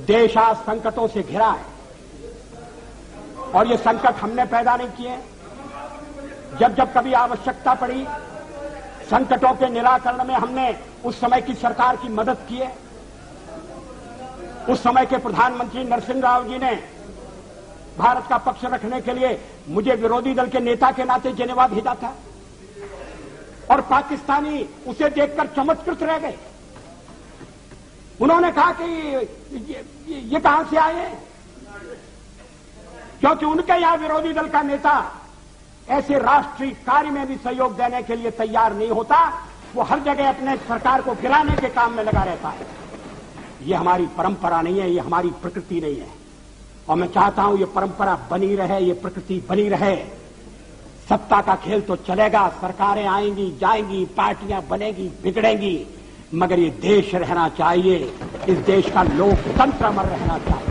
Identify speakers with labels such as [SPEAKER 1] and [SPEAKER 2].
[SPEAKER 1] देश आज संकटों से घिरा है और ये संकट हमने पैदा नहीं किए। जब जब कभी आवश्यकता पड़ी संकटों के निराकरण में हमने उस समय की सरकार की मदद की है। उस समय के प्रधानमंत्री नरसिंह राव जी ने भारत का पक्ष रखने के लिए मुझे विरोधी दल के नेता के नाते जेनेवा भेजा था और पाकिस्तानी उसे देखकर चमत्कृत रह गए। उन्होंने कहा कि ये कहां से आए हैं, क्योंकि उनके यहां विरोधी दल का नेता ऐसे राष्ट्रीय कार्य में भी सहयोग देने के लिए तैयार नहीं होता। वो हर जगह अपने सरकार को गिराने के काम में लगा रहता है। ये हमारी परंपरा नहीं है, ये हमारी प्रकृति नहीं है और मैं चाहता हूं ये परंपरा बनी रहे, ये प्रकृति बनी रहे। सत्ता का खेल तो चलेगा, सरकारें आएंगी जाएंगी, पार्टियां बनेगी बिगड़ेंगी, मगर ये देश रहना चाहिए, इस देश का लोकतंत्र अमर रहना चाहिए।